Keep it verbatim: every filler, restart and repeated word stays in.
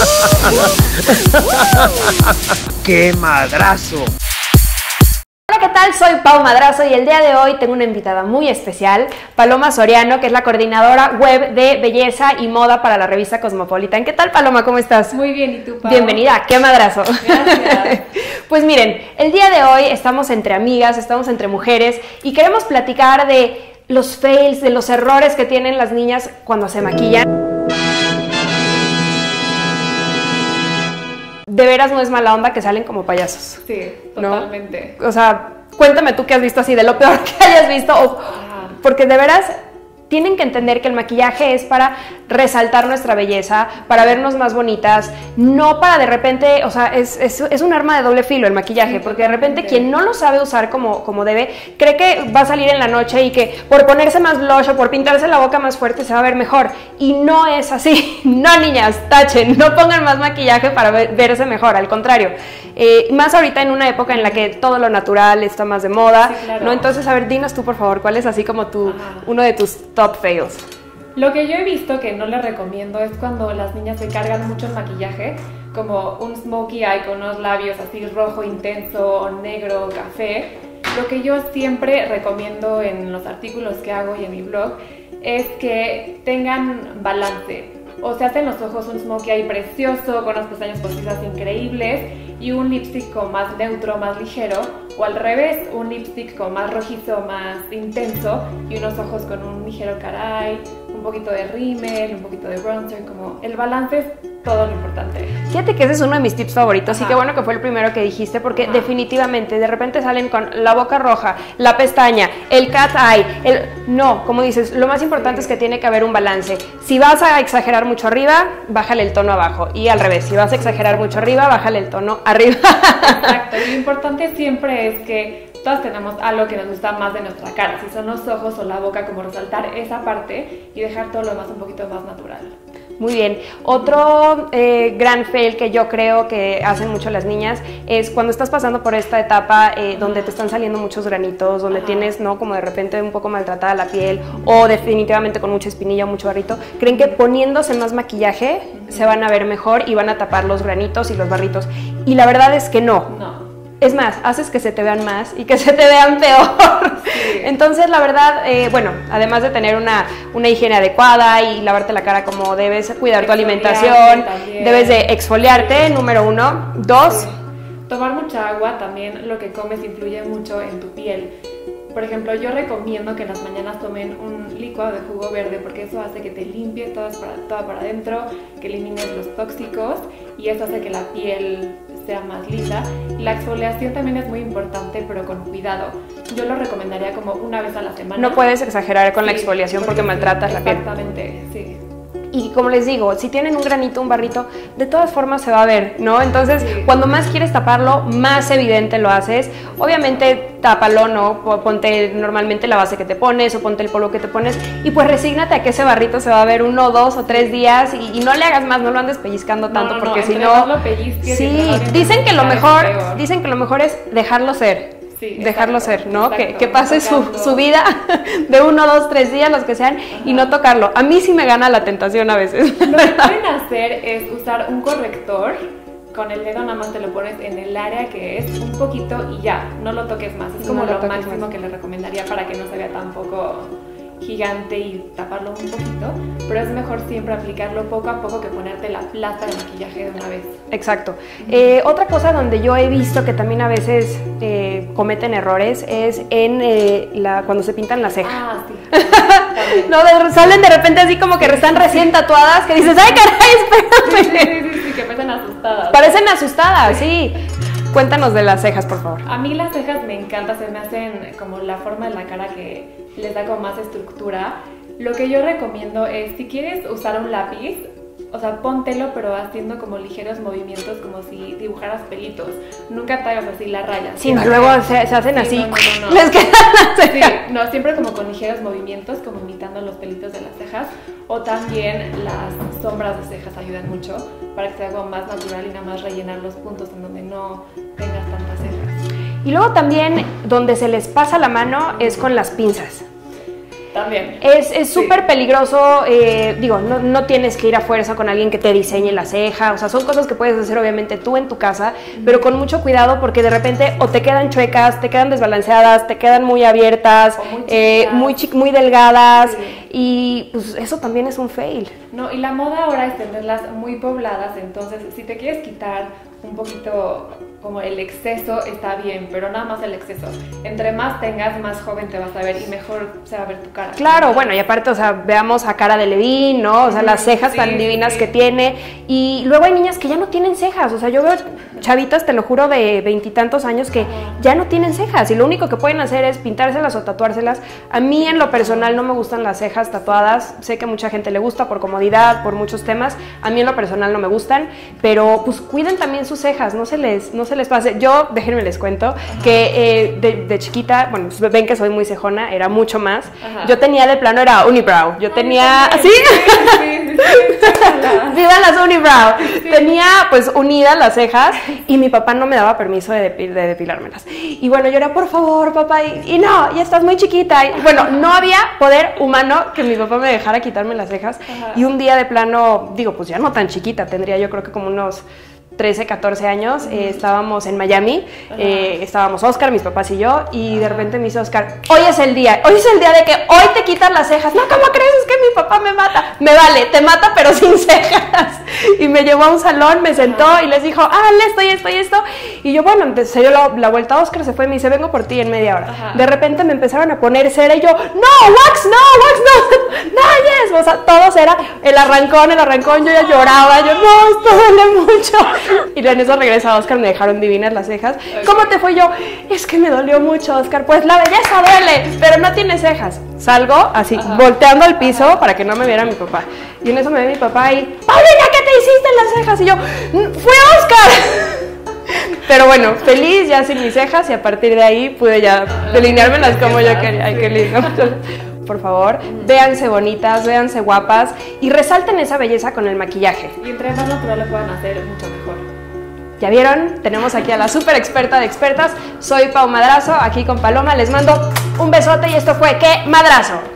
¡Qué madrazo! Hola, ¿qué tal? Soy Pau Madrazo y el día de hoy tengo una invitada muy especial, Paloma Soriano, que es la coordinadora web de belleza y moda para la revista Cosmopolitan. ¿Qué tal, Paloma? ¿Cómo estás? Muy bien, ¿y tú, Pau? Bienvenida, ¡qué madrazo! Gracias. Pues miren, el día de hoy estamos entre amigas, estamos entre mujeres y queremos platicar de los fails, de los errores que tienen las niñas cuando se maquillan. De veras no es mala onda que salen como payasos. Sí, totalmente. ¿No? O sea, cuéntame tú qué has visto así, de lo peor que hayas visto, o, porque de veras tienen que entender que el maquillaje es para resaltar nuestra belleza, para vernos más bonitas, no para de repente, o sea, es, es, es un arma de doble filo el maquillaje, sí, porque de repente quien no lo sabe usar como, como debe, cree que va a salir en la noche y que por ponerse más blush o por pintarse la boca más fuerte se va a ver mejor, y no es así. No, niñas, tachen, no pongan más maquillaje para ver, verse mejor, al contrario, eh, más ahorita en una época en la que todo lo natural está más de moda, sí, claro. ¿No? Entonces, a ver, dinos tú por favor, ¿cuál es así como tu, uno de tus top fails? Lo que yo he visto que no les recomiendo es cuando las niñas se cargan mucho el maquillaje, como un smokey eye con unos labios así rojo intenso o negro, café. Lo que yo siempre recomiendo en los artículos que hago y en mi blog es que tengan balance. O se hacen los ojos un smokey eye precioso, con unas pestañas postizas increíbles y un lipstick como más neutro, más ligero, o al revés, un lipstick como más rojizo, más intenso y unos ojos con un ligero car eye, un poquito de rímel, un poquito de bronzer, como el balance es todo lo importante. Fíjate que ese es uno de mis tips favoritos. Ajá. Y qué bueno que fue el primero que dijiste, porque Ajá. definitivamente de repente salen con la boca roja, la pestaña, el cat eye, el... no, como dices, lo más importante sí. es que tiene que haber un balance. Si vas a exagerar mucho arriba, bájale el tono abajo, y al revés, si vas a exagerar mucho arriba, bájale el tono arriba. Exacto, y lo importante siempre es que todas tenemos algo que nos gusta más de nuestra cara, si son los ojos o la boca, como resaltar esa parte y dejar todo lo demás un poquito más natural. Muy bien. Otro eh, gran fail que yo creo que hacen mucho las niñas es cuando estás pasando por esta etapa eh, donde te están saliendo muchos granitos, donde Ajá. tienes, ¿no? Como de repente un poco maltratada la piel o definitivamente con mucha espinilla o mucho barrito, creen que poniéndose más maquillaje uh-huh. se van a ver mejor y van a tapar los granitos y los barritos. Y la verdad es que no. No. Es más, haces que se te vean más y que se te vean peor. Sí. Entonces, la verdad, eh, bueno, además de tener una, una higiene adecuada y lavarte la cara como debes, cuidar tu alimentación, también. Debes de exfoliarte, sí. número uno. Dos. Sí. Tomar mucha agua, también lo que comes influye mucho en tu piel. Por ejemplo, yo recomiendo que en las mañanas tomen un licuado de jugo verde porque eso hace que te limpie todo para, todo para adentro, que elimines los tóxicos y eso hace que la piel sea más lisa. Y la exfoliación también es muy importante, pero con cuidado. Yo lo recomendaría como una vez a la semana. No puedes exagerar con sí, la exfoliación porque, porque maltratas sí, la piel. Exactamente, sí. Y como les digo, si tienen un granito, un barrito, de todas formas se va a ver, ¿no? Entonces, sí. cuando más quieres taparlo, más evidente lo haces. Obviamente, tápalo, ¿no? Ponte normalmente la base que te pones o ponte el polvo que te pones y pues resígnate a que ese barrito se va a ver uno, dos o tres días y, y no le hagas más, no lo andes pellizcando tanto, no, no, porque no, si no... Lo pellizques, sí, dicen que lo mejor, dicen que lo mejor es dejarlo ser. Sí, dejarlo exacto, ser, ¿no? Exacto, que, que pase su, su vida de uno, dos, tres días, los que sean, Ajá. y no tocarlo. A mí sí me gana la tentación a veces. Lo que pueden hacer es usar un corrector, con el dedo nada más te lo pones en el área que es un poquito y ya, no lo toques más. Es como no lo, lo máximo más. que le recomendaría para que no se vea tampoco gigante y taparlo un poquito, pero es mejor siempre aplicarlo poco a poco que ponerte la plata de maquillaje de una vez. Exacto. Eh, otra cosa donde yo he visto que también a veces eh, cometen errores es en eh, la, cuando se pintan la ceja. Ah, sí. No, de, salen de repente así como que están recién tatuadas, que dices, ¡ay, caray, espérame! Sí, sí, sí, sí, que parecen asustadas. Parecen asustadas, sí. Cuéntanos de las cejas, por favor. A mí las cejas me encanta, se me hacen como la forma de la cara que les da como más estructura. Lo que yo recomiendo es, si quieres usar un lápiz, o sea, póntelo pero haciendo como ligeros movimientos, como si dibujaras pelitos. Nunca te hagas así la raya. Sí, no, luego se, se hacen sí, así. No, no, no, no. Les quedan las cejas. Sí, no, siempre como con ligeros movimientos, como imitando los pelitos de las cejas. O también las sombras de cejas ayudan mucho para que sea algo más natural y nada más rellenar los puntos en donde no tengas tantas cejas. Y luego también donde se les pasa la mano es con las pinzas. También. Es súper sí. peligroso, eh, digo, no, no tienes que ir a fuerza con alguien que te diseñe la ceja, o sea, son cosas que puedes hacer obviamente tú en tu casa, uh-huh. pero con mucho cuidado porque de repente o te quedan chuecas, te quedan desbalanceadas, te quedan muy abiertas, muy, eh, muy, muy delgadas, sí. y pues eso también es un fail. No, y la moda ahora es tenerlas muy pobladas, entonces si te quieres quitar un poquito como el exceso está bien, pero nada más el exceso. Entre más tengas, más joven te vas a ver y mejor se va a ver tu cara. Claro, bueno, y aparte, o sea, veamos a Cara Delevingne, ¿no? O sea, las cejas sí, tan divinas sí. que tiene. Y luego hay niñas que ya no tienen cejas, o sea, yo veo chavitas, te lo juro, de veintitantos años que ya no tienen cejas y lo único que pueden hacer es pintárselas o tatuárselas. A mí en lo personal no me gustan las cejas tatuadas, sé que a mucha gente le gusta por comodidad, por muchos temas. A mí en lo personal no me gustan, pero pues cuiden también sus cejas, no se les, no se les pase. Yo, déjenme les cuento, Ajá. que eh, de, de chiquita, bueno, pues ven que soy muy cejona, era mucho más. Ajá. Yo tenía de plano, era unibrow. Yo Ay, tenía, ¿sí? Sí, sí, sí, sí. Vivan las unibrow. Sí. Tenía pues unidas las cejas y mi papá no me daba permiso de, depil, de depilármelas. Y bueno, yo era, por favor, papá, y, y no, ya estás muy chiquita. Y, bueno, no había poder humano que mi papá me dejara quitarme las cejas. Ajá. Y un día de plano, digo, pues ya no tan chiquita, tendría yo creo que como unos trece, catorce años, eh, estábamos en Miami, eh, estábamos Oscar, mis papás y yo, y de repente me dice Oscar, hoy es el día, hoy es el día de que hoy te quitas las cejas. No, ¿cómo crees? Es que mi papá me mata. Me vale, te mata pero sin cejas. Y me llevó a un salón, me sentó y les dijo, ah, esto y esto y esto. Y yo, bueno, se dio la, la vuelta a Oscar, se fue y me dice, vengo por ti en media hora. Ajá. De repente me empezaron a poner cera y yo, no, wax no, wax no, no, yes. O sea, todo era el arrancón, el arrancón, yo ya lloraba, yo, no, esto duele mucho. Y en eso regresa Oscar, me dejaron divinas las cejas. Okay. ¿Cómo te fue? Yo, es que me dolió mucho, Oscar. Pues la belleza duele, pero no tiene cejas. Salgo así, Ajá. volteando al piso Ajá. para que no me viera mi papá. Y en eso me ve mi papá y, Paulina, ¿qué te hiciste en las cejas? Y yo, fue Oscar. Pero bueno, feliz ya sin mis cejas y a partir de ahí pude ya delineármelas como yo quería. Ay, qué lindo. Por favor, véanse bonitas, véanse guapas y resalten esa belleza con el maquillaje. Y entre más natural lo puedan hacer, mucho mejor. ¿Ya vieron? Tenemos aquí a la súper experta de expertas. Soy Pau Madrazo, aquí con Paloma. Les mando un besote y esto fue ¿Qué Madrazo?